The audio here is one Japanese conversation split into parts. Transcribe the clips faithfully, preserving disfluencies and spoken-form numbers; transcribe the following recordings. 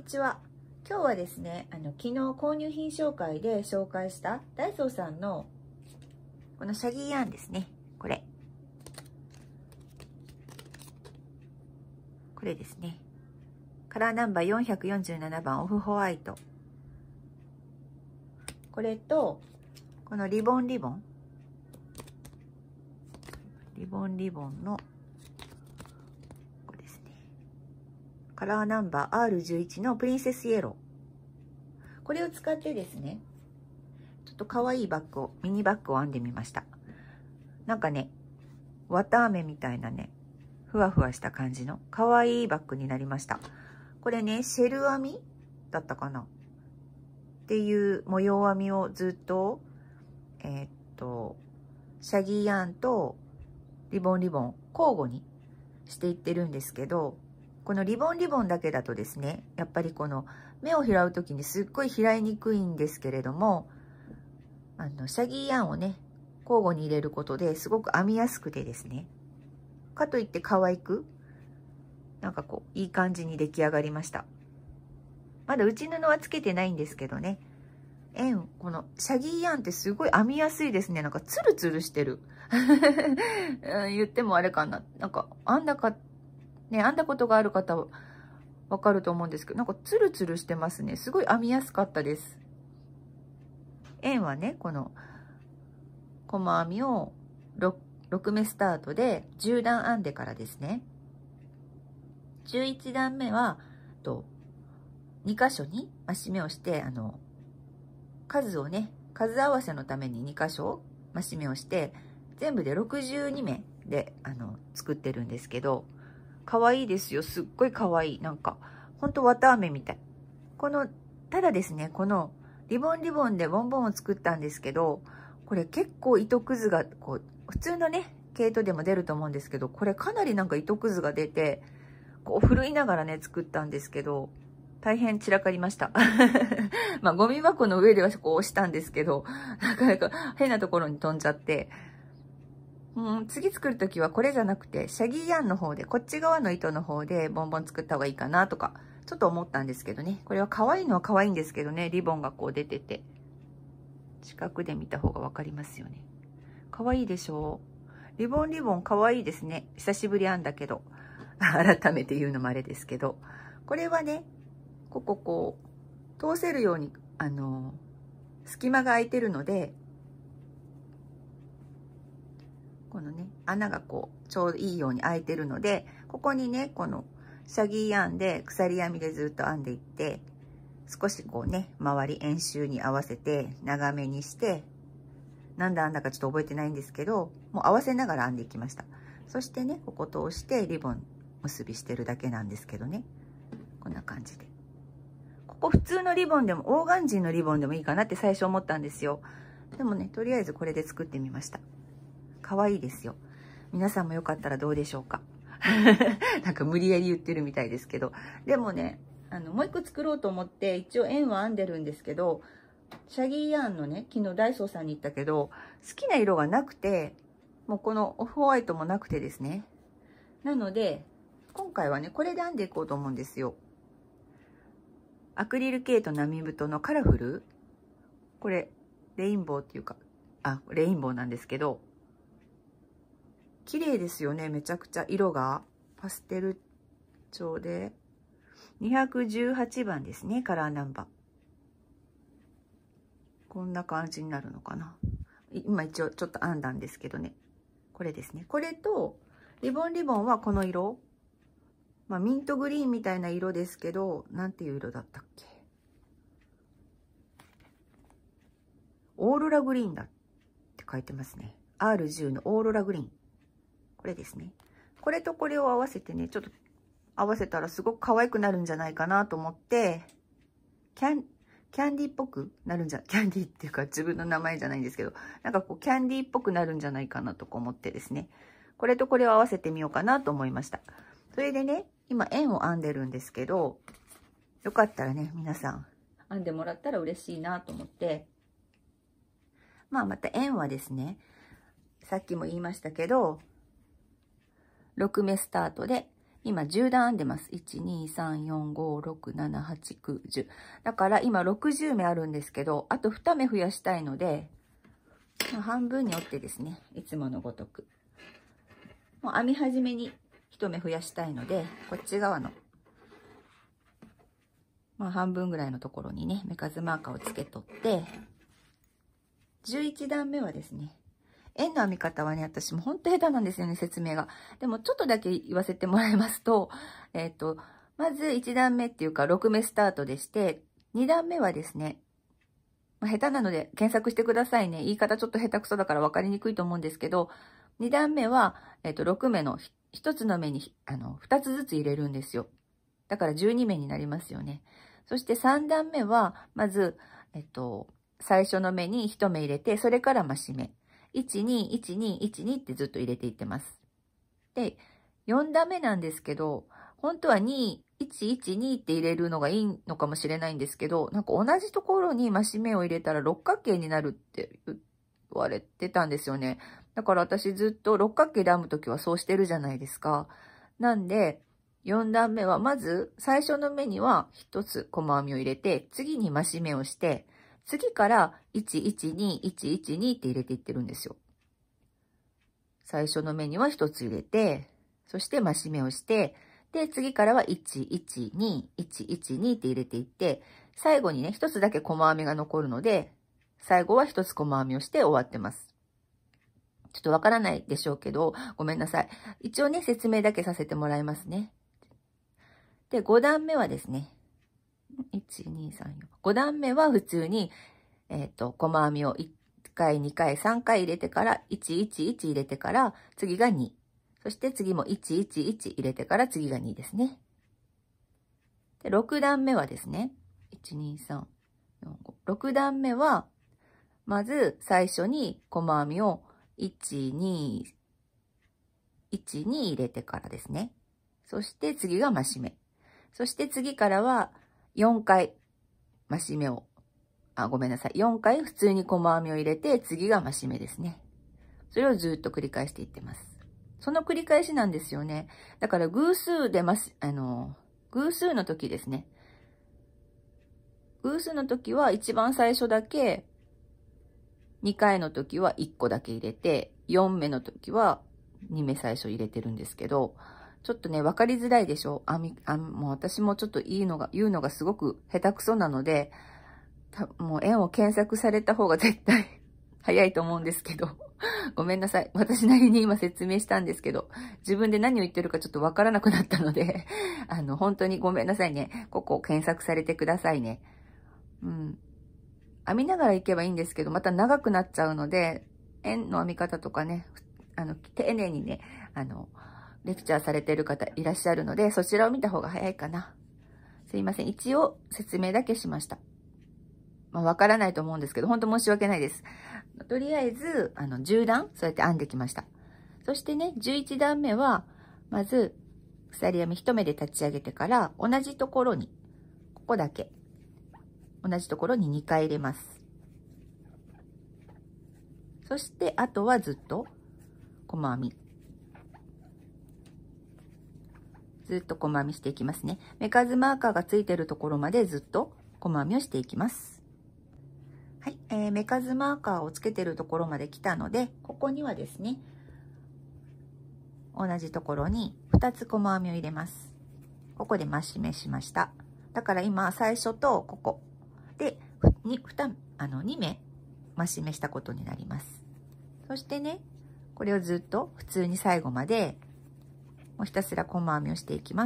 にちは。今日はですね、あの昨日購入品紹介で紹介したダイソーさんのこのシャギーヤーンですね。これ。これですね。カラーナンバーよんひゃくよんじゅうななばんオフホワイト。これと、このリボンリボン。リボンリボンの、これですね。カラーナンバー アールじゅういち のプリンセスイエロー。これを使ってですね、ちょっと可愛いバッグを、ミニバッグを編んでみました。なんかね、綿あめみたいなね、ふわふわした感じの可愛いバッグになりました。これね、シェル編みだったかなっていう模様編みをずっと、えー、っと、シャギーヤーンとリボンリボン交互にしていってるんですけど、このリボンリボンだけだとですね、やっぱりこの目を拾う時にすっごい拾いにくいんですけれども、あのシャギーヤーンをね交互に入れることですごく編みやすくてですね、かといって可愛くなんかこういい感じに出来上がりました。まだ内布はつけてないんですけどね、円このシャギーヤーンってすごい編みやすいですね。なんかツルツルしてる言ってもあれかな、なんか編んだかね編んだことがある方はわかると思うんですけど、なんかツルツルしてますね。すごい編みやすかったです。円はね、この細編みを ろく目スタートでじゅう段編んでからですね、じゅういち段目はとに箇所に増し目をして、あの数をね数合わせのためにに箇所増し目をして全部でろくじゅうに目であの作ってるんですけど、可愛いですよ。すっごい可愛い。なんかほんと綿あめみたい。このただですね、このリボンリボンでボンボンを作ったんですけど、これ結構糸くずがこう普通のね毛糸でも出ると思うんですけど、これかなりなんか糸くずが出て、こう振るいながらね作ったんですけど、大変散らかりましたまあゴミ箱の上ではこう押したんですけど、なかなか変なところに飛んじゃって、うん、次作る時はこれじゃなくてシャギーヤーンの方で、こっち側の糸の方でボンボン作った方がいいかなとかちょっと思ったんですけどね。これは可愛いのは可愛いんですけどね、リボンがこう出てて、近くで見た方が分かりますよね。可愛いでしょう。リボンリボン可愛いですね。久しぶり編んだけど改めて言うのもあれですけど、これはねこここう通せるようにあの隙間が空いてるので、このね穴がこうちょうどいいように開いてるので、ここにねこのシャギーヤーンで鎖編みでずっと編んでいって、少しこうね周り円周に合わせて長めにして、何段編んだかちょっと覚えてないんですけど、もう合わせながら編んでいきました。そしてねここ通してリボン結びしてるだけなんですけどね、こんな感じで。ここ普通のリボンでもオーガンジーのリボンでもいいかなって最初思ったんですよ。でもねとりあえずこれで作ってみました。可愛いですよ。皆さんもよかったらどうでしょうかなんか無理やり言ってるみたいですけど、でもねあのもう一個作ろうと思って一応円は編んでるんですけど、シャギーヤーンのね昨日ダイソーさんに行ったけど好きな色がなくて、もうこのオフホワイトもなくてですね、なので今回はねこれで編んでいこうと思うんですよ。アクリル系と波太のカラフル、これレインボーっていうかあレインボーなんですけど、綺麗ですよね。めちゃくちゃ色がパステル調でにひゃくじゅうはちばんですね、カラーナンバー。こんな感じになるのかな。今一応ちょっと編んだんですけどね、これですね。これとリボンリボンはこの色、まあ、ミントグリーンみたいな色ですけど、なんていう色だったっけ、オーロラグリーンだって書いてますね。 アールじゅう のオーロラグリーン、これですね。これとこれを合わせてね、ちょっと合わせたらすごく可愛くなるんじゃないかなと思って、キャン、キャンディーっぽくなるんじゃ、キャンディーっていうか自分の名前じゃないんですけど、なんかこうキャンディーっぽくなるんじゃないかなとか思ってですね、これとこれを合わせてみようかなと思いました。それでね、今円を編んでるんですけど、よかったらね、皆さん編んでもらったら嬉しいなと思って、まあまた円はですね、さっきも言いましたけど、ろく目スタートで今じゅう段編んでます。いち、に、さん、よん、ご、ろく、なな、はち、きゅう、じゅう。だから今ろくじゅう目あるんですけど、あとに目増やしたいので、まあ、半分に折ってですね、いつものごとく。もう編み始めにいち目増やしたいので、こっち側の、まあ半分ぐらいのところにね、目数マーカーをつけとって、じゅういち段目はですね、円の編み方はね、私もほんと下手なんですよね、説明が。でもちょっとだけ言わせてもらいますと、えっと、まずいち段目っていうかろく目スタートでして、に段目はですね、まあ、下手なので検索してくださいね。言い方ちょっと下手くそだから分かりにくいと思うんですけど、に段目は、えっと、ろく目のひとつの目にあのふたつずつ入れるんですよ。だからじゅうに目になりますよね。そしてさん段目は、まず、えっと、最初の目にいち目入れて、それから増し目。いち、に、いち、に、いち、にってずっと入れていってます。で、よん段目なんですけど、本当はに、いち、いち、にって入れるのがいいのかもしれないんですけど、なんか同じところに増し目を入れたら六角形になるって言われてたんですよね。だから私ずっと六角形で編むときはそうしてるじゃないですか。なんで、よん段目はまず最初の目にはひとつ細編みを入れて、次に増し目をして、次からいち、いち、に、いち、いち、にって入れていってるんですよ。最初の目にはひとつ入れて、そして増し目をして、で、次からはいち、いち、に、いち、いち、にって入れていって、最後にね、ひとつだけ細編みが残るので、最後はひとつ細編みをして終わってます。ちょっとわからないでしょうけど、ごめんなさい。一応ね、説明だけさせてもらいますね。で、ご段目はですね、いち、に、さん、よん。ご段目は普通に、えっと、細編みをいっかい、にかい、さんかい入れてから、いち、いち、いち入れてから、次がに。そして次もいち、いち、いち入れてから次がにですね。で、ろく段目はですね、いち、に、さん、よん、ご。ろく段目は、まず最初に細編みをいち、に、いちに入れてからですね。そして次が増し目。そして次からはよんかい増し目を、あ、ごめんなさい。よんかい普通に細編みを入れて、次が増し目ですね。それをずっと繰り返していってます。その繰り返しなんですよね。だから偶数でます、あの、偶数の時ですね。偶数の時は一番最初だけ、にかいの時はいっこだけ入れて、よん目の時はに目最初入れてるんですけど、ちょっとね、わかりづらいでしょ。あみ、あ、もう私もちょっといいのが、言うのがすごく下手くそなので、たもう円を検索された方が絶対早いと思うんですけど、ごめんなさい。私なりに今説明したんですけど、自分で何を言ってるかちょっとわからなくなったので、あの、本当にごめんなさいね。ここ検索されてくださいね。うん。編みながらいけばいいんですけど、また長くなっちゃうので、円の編み方とかね、あの、丁寧にね、あの、レクチャーされてる方いらっしゃるので、そちらを見た方が早いかな。すいません。一応説明だけしました。まあ、わからないと思うんですけど、本当申し訳ないです。とりあえず、あの、じゅう段、そうやって編んできました。そしてね、じゅういち段目は、まず、鎖編み一目で立ち上げてから、同じところに、ここだけ、同じところににかい入れます。そして、あとはずっと、細編み。ずっと細編みしていきますね。目数マーカーがついてるところまでずっと細編みをしていきます。はい、えー、目数マーカーをつけてるところまで来たので、ここにはですね、同じところにふたつ細編みを入れます。ここで増し目しました。だから今、最初とここで、に、2、あの、に目増し目したことになります。そしてね、これをずっと普通に最後まで、もうひたすら細編みをしていきます。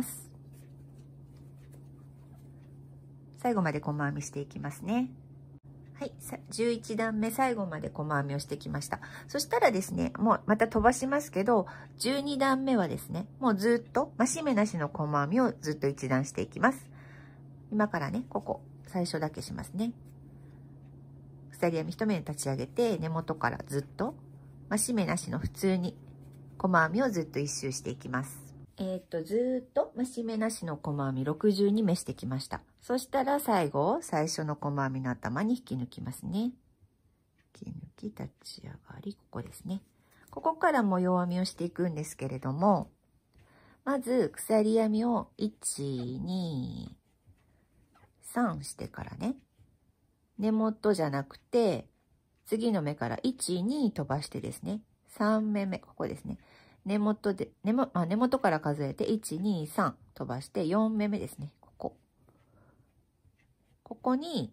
最後まで細編みしていきますね。はい。じゅういち段目最後まで細編みをしてきました。そしたらですね、もうまた飛ばしますけど、じゅうに段目はですね、もうずっと増し目なしの細編みをずっと一段していきます。今からね、ここ、最初だけしますね。鎖編み一目に立ち上げて、根元からずっと増し目なしの普通に細編みをずっと一周していきます。えっと、ずっと増し目なしの細編みろくじゅうに目してきました。そしたら最後、最初の細編みの頭に引き抜きますね。引き抜き、立ち上がり、ここですね。ここから模様編みをしていくんですけれども、 まず鎖編みをいち、に、さんしてからね、根元じゃなくて次の目からいち、に飛ばしてですね、さんめめ、ここですね、根元で根も、あ、根元から数えていち、に、さん飛ばしてよんめめですね。ここここに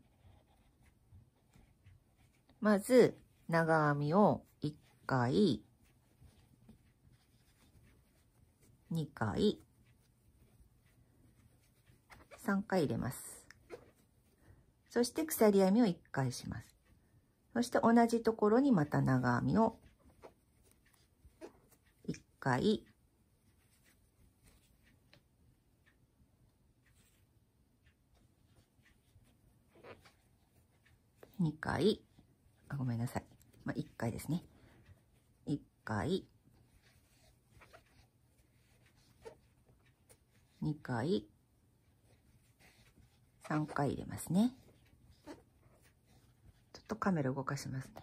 まず長編みをいっかい、にかい、さんかい入れます。そして鎖編みをいっかいします。そして同じところにまた長編みをいっかい、にかい、あ、ごめんなさい、まあ、いっかいですね。いっかい、にかい、さんかい入れますね。ちょっとカメラ動かしますね。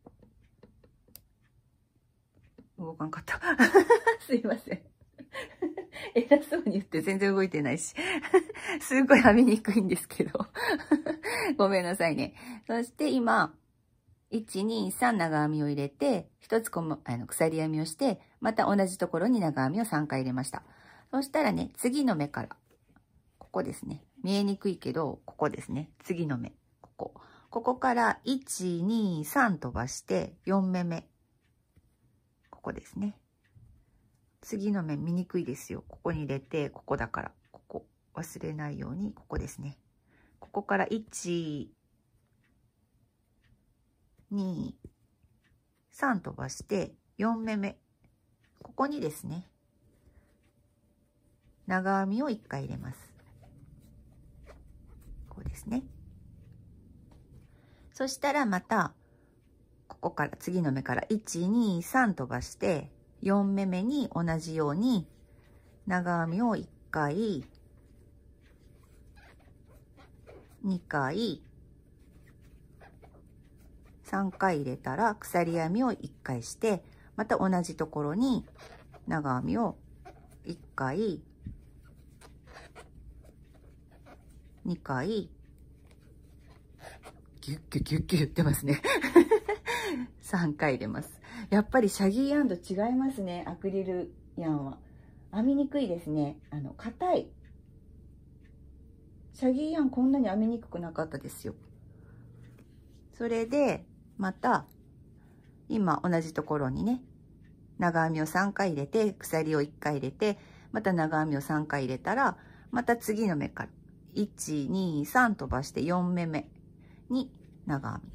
動かんかったすいません偉そうに言って全然動いてないしすごい編みにくいんですけどごめんなさいね。そして今いち、に、さん長編みを入れてひとつこもあの鎖編みをして、また同じところに長編みをさんかい入れました。そしたらね、次の目からここですね、見えにくいけどここですね、次の目、ここここからいち、に、さん飛ばしてよんめめ、ここですね。次の目見にくいですよ。ここに入れて、ここだから、ここ忘れないように、ここですね。ここからいち、に、さん飛ばしてよんめめ、ここにですね、長編みをいっかい入れます。こうですね。そしたらまたここから次の目からいち、に、さん飛ばしてよんめめに同じように長編みをいっかい、にかい、さんかい入れたら鎖編みをいっかいして、また同じところに長編みをいっかい、にかい、ギュッギュッギュッギュッ言ってますねさんかい入れます。やっぱりシャギーヤンと違いますね。アクリルヤンは編みにくいですね。あの硬い。シャギーヤンこんなに編みにくくなかったですよ。それでまた今同じところにね、長編みをさんかい入れて鎖をいっかい入れて、また長編みをさんかい入れたら、また次の目からいち、に、さん飛ばしてよんめめに長編み、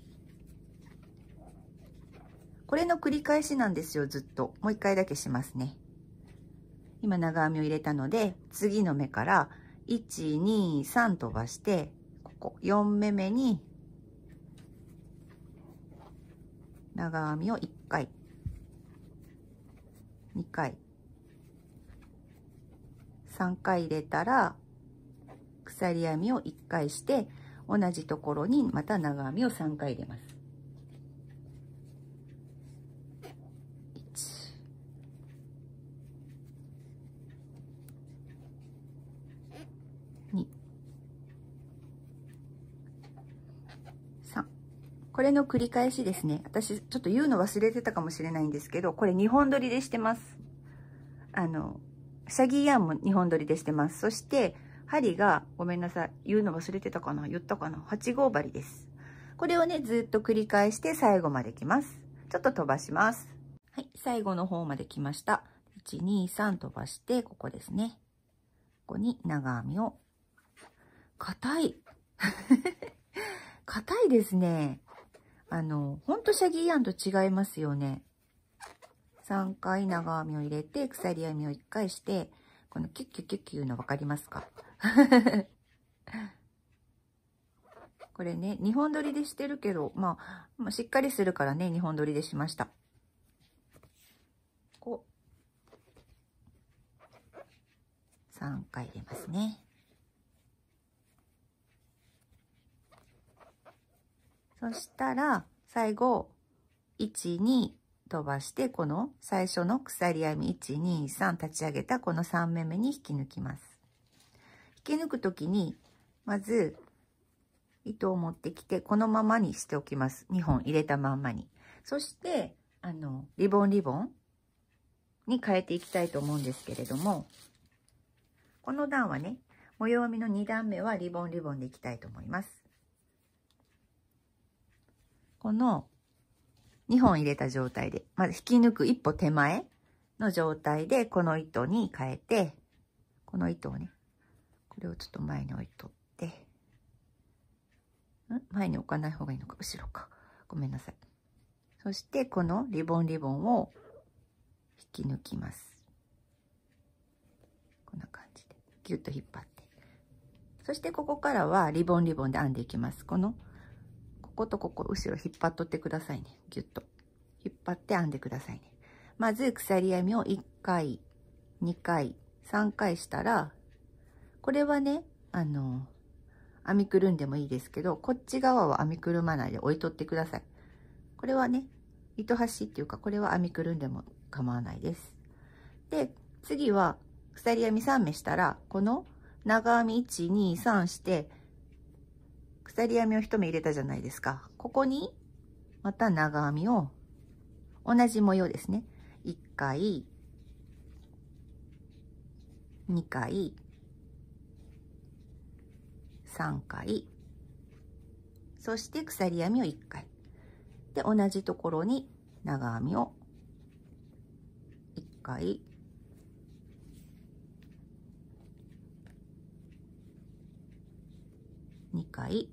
これの繰り返しなんですよ。ずっともう一回だけしますね。今長編みを入れたので、次の目からいち、に、さん飛ばしてここよんめめに長編みをいっかい、にかい、さんかい入れたら鎖編みをいっかいして同じところにまた長編みをさんかい入れます。いち、に、さん、これの繰り返しですね。私ちょっと言うの忘れてたかもしれないんですけど、これにほん取りでしてます。あのシャギーヤンもにほん取りでしてます。そして針が、ごめんなさい、言うの忘れてたかな、言ったかな、はち号針です。これをねずっと繰り返して最後まで来ます。ちょっと飛ばします。はい、最後の方まで来ました。いち、に、さん飛ばしてここですね、ここに長編みを、硬い硬いですね。あのほんとシャギーヤンと違いますよね。さんかい長編みを入れて鎖編みをいっかいして、このキュッキュッキュッキュいうの分かりますかこれねにほん取りでしてるけど、まあ、まあしっかりするからねにほん取りでしました。こうさんかい入れますね。そしたら最後いち、に、 飛ばして、この最初の鎖編みいち、に、さん立ち上げたこのさんめめに引き抜きます。引き抜くときに、まず糸を持ってきて、このままにしておきます。にほん入れたまんまに。そして、あの、リボンリボンに変えていきたいと思うんですけれども、この段はね、模様編みのに段目はリボンリボンでいきたいと思います。このにほん入れた状態で、まず引き抜く一歩手前の状態で、この糸に変えて、この糸をね、これをちょっと前に置いとって、ん前に置かない方がいいのか、後ろか。ごめんなさい。そして、このリボンリボンを引き抜きます。こんな感じで、ギュッと引っ張って。そして、ここからはリボンリボンで編んでいきます。この、こことここ、後ろ引っ張っとってくださいね。ギュッと。引っ張って編んでくださいね。まず、鎖編みをいっかい、にかい、さんかいしたら、これはね、あの、編みくるんでもいいですけど、こっち側は編みくるまないで置いとってください。これはね、糸端っていうか、これは編みくるんでも構わないです。で、次は、鎖編みさん目したら、この長編みいち、に、さんして、鎖編みをいち目入れたじゃないですか。ここに、また長編みを、同じ模様ですね。いっかい、にかい、さんかい、そして鎖編みをいっかい。で、同じところに長編みをいっかい、にかい、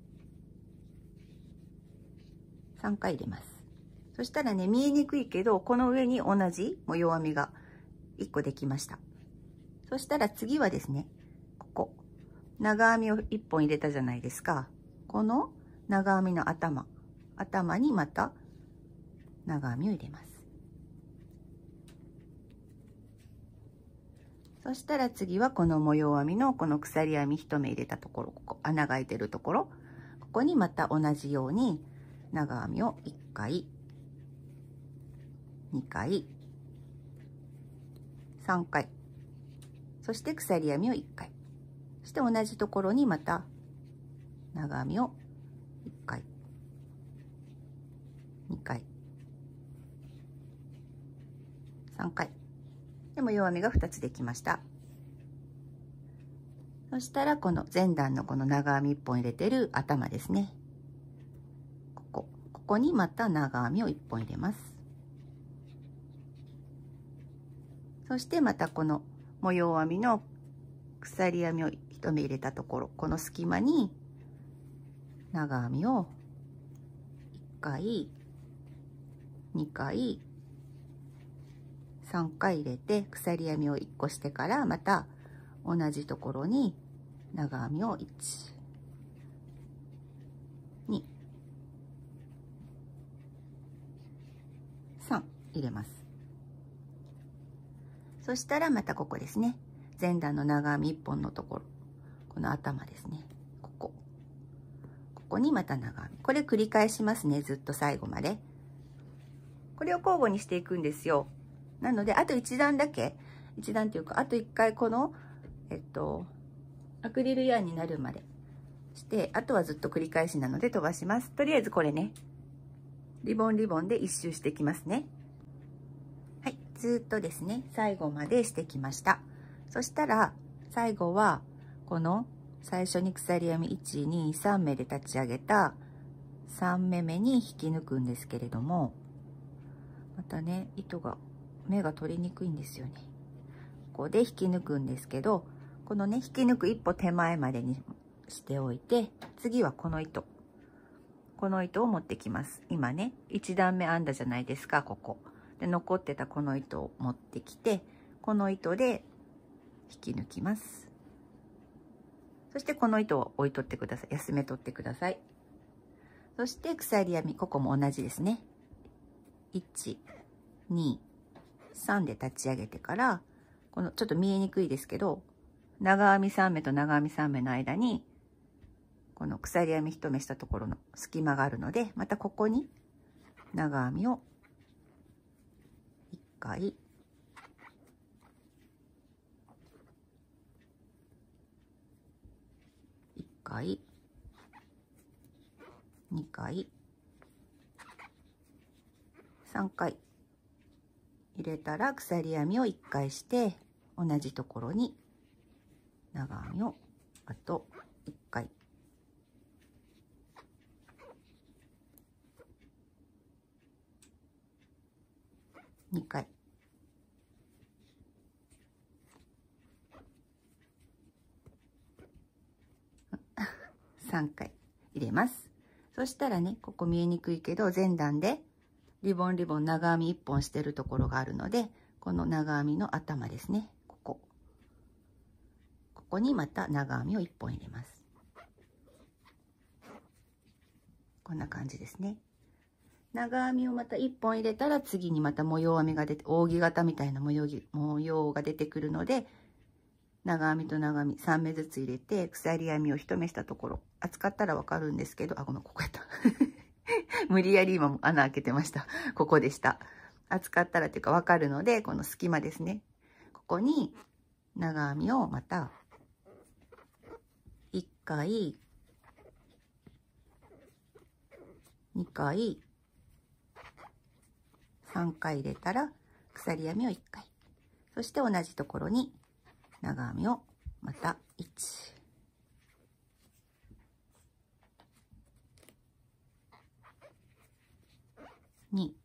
さんかい入れます。そしたらね、見えにくいけど、この上に同じ模様編みがいっこできました。そしたら次はですね、ここ、長編みをいっぽん入れたじゃないですか。この長編みの頭、頭にまた長編みを入れます。そしたら次はこの模様編みのこの鎖編みいち目入れたところ、ここ穴が開いてるところ、ここにまた同じように長編みをいっかい、にかい、さんかい、そして鎖編みをいっかい、そして同じところにまた長編みをいっかい、にかい、さんかいで模様編みがふたつできました。そしたらこの前段のこの長編みいっぽん入れてる頭ですね、ここここにまた長編みをいっぽん入れます。そしてまたこの模様編みの鎖編みをいち目入れたところ、この隙間に長編みをいっかい、にかい、さんかい入れて鎖編みをいっこしてから、また同じところに長編みをいち、に、さん入れます。そしたらまたここですね、前段の長編みいっぽんのところ、この頭ですね、ここここにまた長編み、これ繰り返しますね、ずっと最後まで。これを交互にしていくんですよ。なのであといち段だけ、いち段っていうかあといっかいこのえっとアクリルヤーンになるまでして、あとはずっと繰り返しなので飛ばします。とりあえずこれね、リボンリボンで一周してきますね。はい、ずっとですね、最後までしてきました。そしたら最後はこの最初に鎖編みいち、に、さん目で立ち上げたさんめめに引き抜くんですけれども、またね、糸が目が取りにくいんですよね。ここで引き抜くんですけど、このね、引き抜く一歩手前までにしておいて、次はこの糸、この糸を持ってきます。今ね、いち段目編んだじゃないですか、ここで残ってたこの糸を持ってきて、この糸で引き抜きます。そしてこの糸を置いとってください。休めとってください。そして鎖編み、ここも同じですね。いち、に、さんで立ち上げてから、このちょっと見えにくいですけど、長編みさん目と長編みさん目の間にこの鎖編みいち目したところの隙間があるので、またここに長編みをかい、いっかい、にかい、さんかい入れたら鎖編みをいっかいして同じところに長編みをあといっかい、にかい、さんかい入れます。そしたらね、ここ見えにくいけど前段でリボンリボン長編みいっぽんしてるところがあるので、この長編みの頭ですね、ここここにまた長編みをいっぽん入れます。こんな感じですね。長編みをまたいっぽん入れたら次にまた模様編みが出て、扇形みたいな模様模様が出てくるので、長編みと長編みさんめずつ入れて鎖編みを一目したところ、扱ったらわかるんですけど、あ、ごめん、ここやった無理やり今も穴開けてました。ここでした。扱ったらっていうかわかるので、この隙間ですね、ここに長編みをまたいっかい、にかい、さんかい入れたら鎖編みをいっかい、そして同じところに長編みをまたいち、に、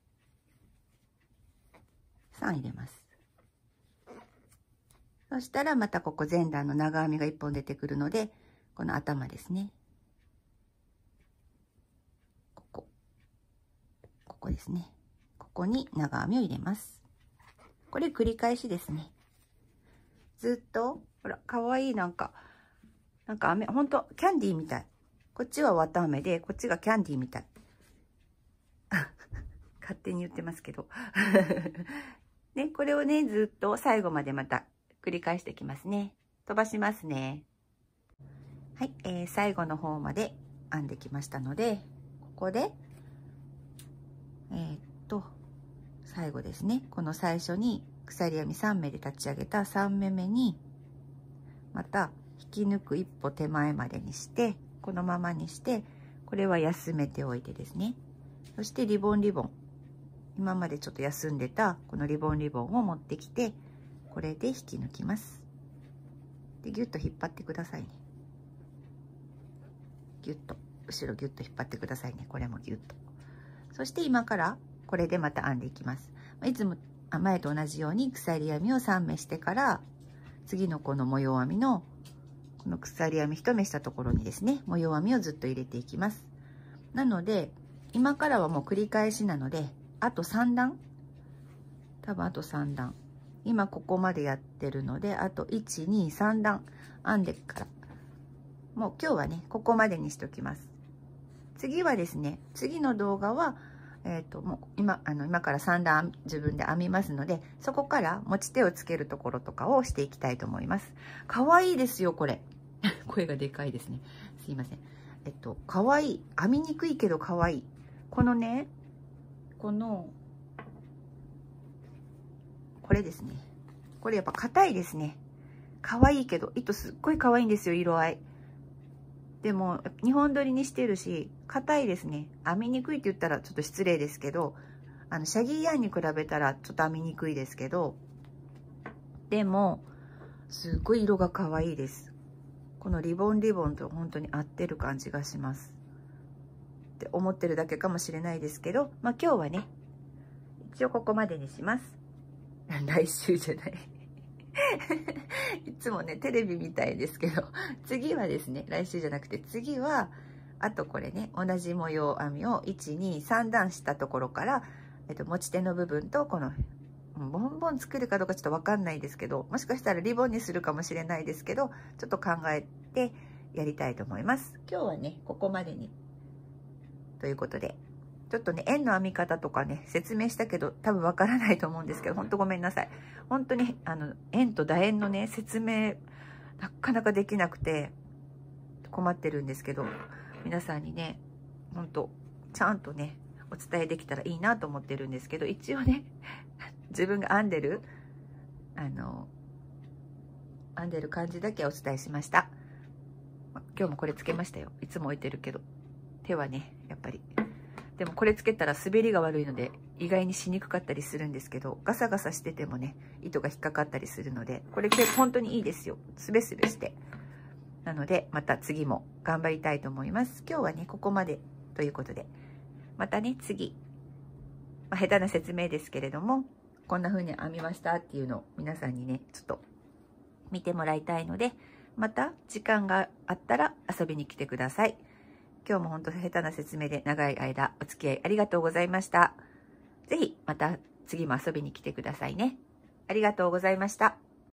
さん入れます。そしたらまたここ前段の長編みがいっぽん出てくるので、この頭ですね、ここここですね、ここに長編みを入れます。これ繰り返しですね。ずっとほらかわいい、なんかなんか飴、ほんとキャンディーみたい。こっちは綿飴でこっちがキャンディーみたい勝手に言ってますけどね、これをねずっと最後までまた繰り返していきますね。飛ばしますね。はい、えー、最後の方まで編んできましたので、ここでえー、っと最後ですね、この最初に鎖編みさんめで立ち上げたさんめめにまた引き抜く一歩手前までにして、このままにして、これは休めておいてですね、そしてリボンリボン、今までちょっと休んでたこのリボンリボンを持ってきて、これで引き抜きます。でギュッと引っ張ってくださいね。ギュッと後ろギュッと引っ張ってくださいね。これもギュッと。そして今からこれでまた編んでいきます。いつも前と同じように鎖編みをさんめしてから、次のこの模様編みのこの鎖編み一目したところにですね、模様編みをずっと入れていきます。なので今からはもう繰り返しなので、あとさんだん、多分あとさんだん、今ここまでやってるので、あといちにさんだん編んでから、もう今日はねここまでにしておきます。次はですね、次の動画はえー、ともう 今, あの今からさんだん自分で編みますので、そこから持ち手をつけるところとかをしていきたいと思います。かわいいですよこれ声がでかいですね、すいません。えっとかわいい、編みにくいけどかわいい。このね、このこれですね、これやっぱ硬いですね。かわいいけど糸すっごいかわいいんですよ、色合い。でもにほん取りにしてるし硬いですね。編みにくいって言ったらちょっと失礼ですけど、あのシャギーヤンに比べたらちょっと編みにくいですけど、でもすっごい色が可愛いです。このリボンリボンと本当に合ってる感じがしますって思ってるだけかもしれないですけど、まあ今日はね一応ここまでにします。来週じゃないいつもねテレビみたいですけど、次はですね、来週じゃなくて次はあとこれね、同じ模様編みをいちにさんだんしたところから、えっと、持ち手の部分とこのボンボン作るかどうかちょっと分かんないですけど、もしかしたらリボンにするかもしれないですけど、ちょっと考えてやりたいと思います。今日はねここまでにということで、ちょっとね円の編み方とかね説明したけど多分わからないと思うんですけど、本当ごめんなさい。本当にあの円と楕円のね説明なかなかできなくて困ってるんですけど、皆さんにね本当ちゃんとねお伝えできたらいいなと思ってるんですけど、一応ね自分が編んでるあの編んでる感じだけお伝えしました。今日もこれつけましたよ。いつも置いてるけど手はねやっぱり。でもこれつけたら滑りが悪いので意外にしにくかったりするんですけど、ガサガサしててもね糸が引っかかったりするので、これで本当にいいですよ。スベスベして。なのでまた次も頑張りたいと思います。今日はねここまでということで、またね次、まあ、下手な説明ですけれども、こんな風に編みましたっていうのを皆さんにねちょっと見てもらいたいので、また時間があったら遊びに来てください。今日も本当下手な説明で長い間お付き合いありがとうございました。ぜひまた次も遊びに来てくださいね。ありがとうございました。